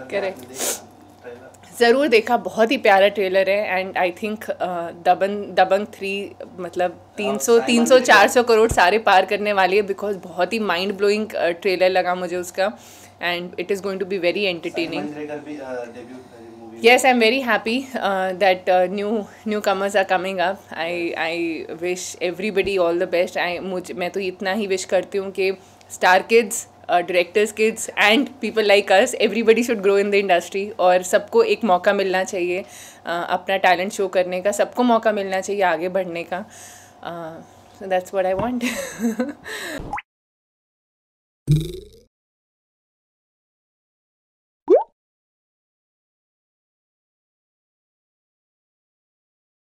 Correct, ज़रूर देखा, बहुत ही प्यारा ट्रेलर है। एंड आई थिंक दबंग 3 मतलब 300-400 करोड़ सारे पार करने वाली है, बिकॉज बहुत ही माइंड ब्लोइंग ट्रेलर लगा मुझे उसका। And it is going to be very entertaining. Yes, I'm very happy that newcomers are coming up. I wish everybody all the best. मैं तो इतना ही विश करती हूँ कि star kids, directors kids and people like us, everybody should grow in the industry. और सबको एक मौका मिलना चाहिए अपना टैलेंट शो करने का, सबको मौका मिलना चाहिए आगे बढ़ने का। So that's what I want.